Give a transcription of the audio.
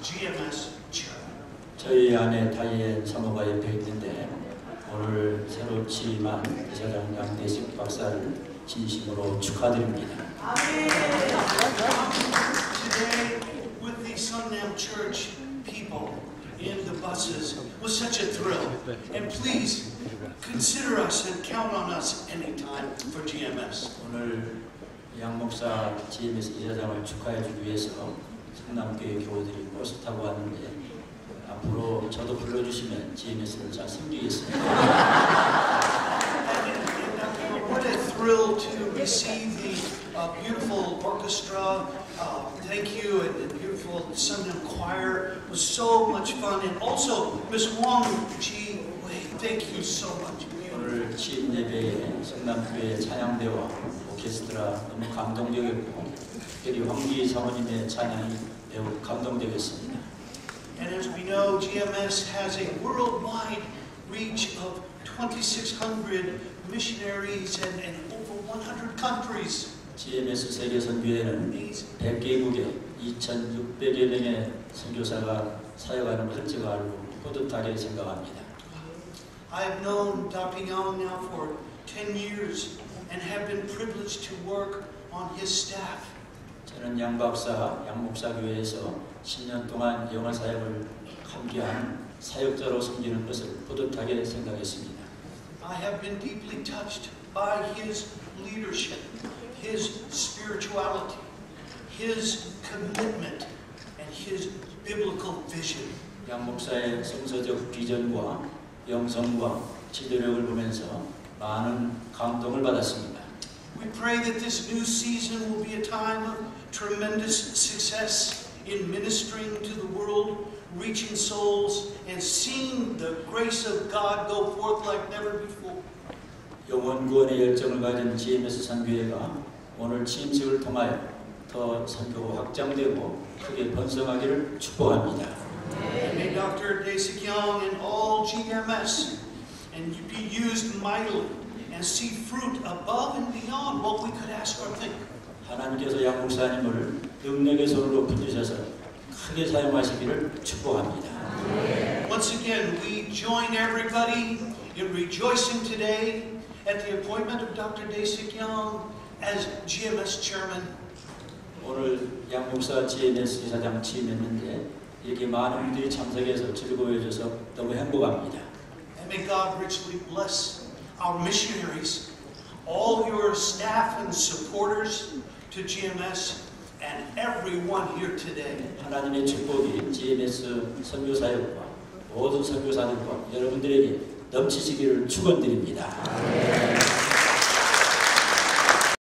GMS Chairman. 저희 안에 다이앤 사모가 옆에 있는데 오늘 새로 취임한 이사장 양대식 박사를 진심으로 축하드립니다. Today, with the Sunnam Church people in the buses, was such a thrill. And please consider us and count on us anytime for GMS. 오늘 양 목사 GMS 이사장을 축하해주기 위해서 성남교회 교우들이 버스 타고 왔는데 앞으로 저도 불러주시면 GMS를 잘 섬기겠습니다. What a thrill to receive the beautiful orchestra. Thank you, and the beautiful Sunnam choir. It was so much fun. And also, Ms. Wang Ji Wei, thank you so much. 오늘 취임 예배에 성남교회 찬양대와 오케스트라 너무 감동적이었고 특별히 황기 사모님의 찬양이 매우 감동적이었습니다. And as we know, GMS has a worldwide reach of 2,600 missionaries and over 100 countries. GMS 세계 선교회는 100개국에 2,600여 명의 선교사가 사역하는 것을 제가 알고 뿌듯하게 생각합니다. I have known Dr. Yang now for 10 years and have been privileged to work on his staff. 저는 양 박사, 양 목사 교회에서 10년 동안 영어 사역을 함께한 사역자로 섬기는 것을 뿌듯하게 생각했습니다. I have been deeply touched by his leadership, his spirituality, his commitment, and his biblical vision. 양 목사의 성서적 비전과 영성과 지도력을 보면서 많은 감동을 받았습니다. We pray that this new season will be a time of tremendous success in ministering to the world, reaching souls, and seeing the grace of God go forth like never before. 영원 구원의 열정을 가진 GMS 선교회가 오늘 취임식을 통하여 더 선교가 확장되고 크게 번성하기를 축복합니다. May Dr. Dae-Sik Young and all GMS and be used mightily and see fruit above and beyond what we could ask or think. 하나님께서 양 목사님을 능력의 손으로 붙드셔서 크게 사용하시기를 축복합니다. Once again, we join everybody in rejoicing today at the appointment of Dr. Dae-Sik Young as GMS Chairman. 오늘 양 목사 GMS 이사장 취임했는데 이렇게 많은 분들이 참석해서 즐거워해줘서 너무 행복합니다. And may God richly bless our missionaries, all your staff and supporters to GMS, and everyone here today. 하나님의 축복이 GMS 선교사역과 모든 선교사들과 여러분들에게 넘치시기를 축원드립니다.